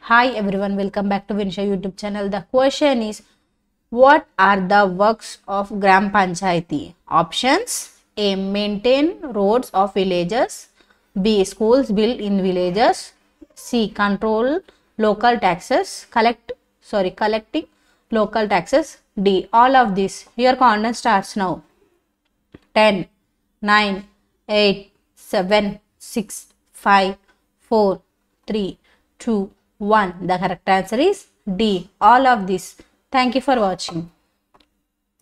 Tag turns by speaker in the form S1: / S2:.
S1: Hi everyone, welcome back to Vinisha YouTube channel. The question is, what are the works of Gram Panchayati? Options: A. Maintain roads of villages. B. Schools built in villages. C. Control local taxes. Collecting local taxes. D. All of this. Your countdown starts now. 10, 9, 8, 7, 6, 5, 4, 3, 2, 1. The correct answer is D. All of this. Thank you for watching.